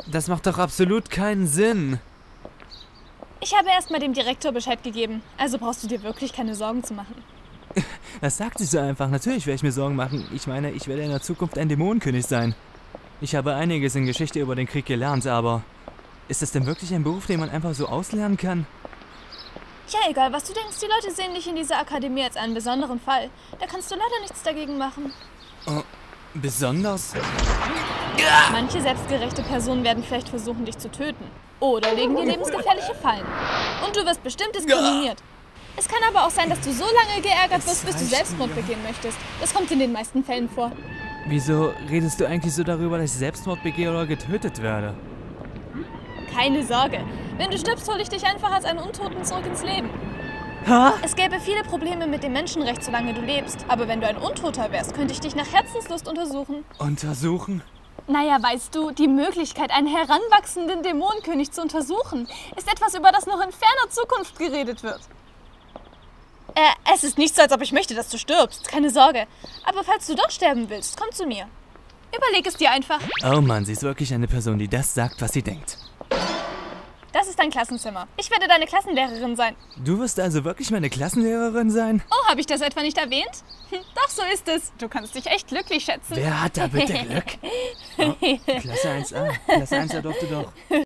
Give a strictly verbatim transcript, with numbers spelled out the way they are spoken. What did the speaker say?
Das macht doch absolut keinen Sinn. Ich habe erstmal dem Direktor Bescheid gegeben, also brauchst du dir wirklich keine Sorgen zu machen. Das sagt sie so einfach. Natürlich werde ich mir Sorgen machen. Ich meine, ich werde in der Zukunft ein Dämonenkönig sein. Ich habe einiges in Geschichte über den Krieg gelernt, aber ist das denn wirklich ein Beruf, den man einfach so auslernen kann? Ja, egal was du denkst, die Leute sehen dich in dieser Akademie als einen besonderen Fall. Da kannst du leider nichts dagegen machen. Oh, besonders? Manche selbstgerechte Personen werden vielleicht versuchen, dich zu töten. Oder legen dir lebensgefährliche Fallen. Und du wirst bestimmt diskriminiert. Es kann aber auch sein, dass du so lange geärgert wirst, bis du Selbstmord begehen möchtest. Das kommt in den meisten Fällen vor. Wieso redest du eigentlich so darüber, dass ich Selbstmord begehe oder getötet werde? Keine Sorge. Wenn du stirbst, hole ich dich einfach als einen Untoten zurück ins Leben. Ha? Es gäbe viele Probleme mit dem Menschenrecht, solange du lebst. Aber wenn du ein Untoter wärst, könnte ich dich nach Herzenslust untersuchen. Untersuchen? Naja, weißt du, die Möglichkeit, einen heranwachsenden Dämonenkönig zu untersuchen, ist etwas, über das noch in ferner Zukunft geredet wird. Äh, es ist nicht so, als ob ich möchte, dass du stirbst. Keine Sorge. Aber falls du doch sterben willst, komm zu mir. Überleg es dir einfach. Oh Mann, sie ist wirklich eine Person, die das sagt, was sie denkt. Das ist dein Klassenzimmer. Ich werde deine Klassenlehrerin sein. Du wirst also wirklich meine Klassenlehrerin sein? Oh, habe ich das etwa nicht erwähnt? Hm, doch, so ist es. Du kannst dich echt glücklich schätzen. Wer hat da bitte Glück? Oh, Klasse eins a. Klasse eins a durfte doch.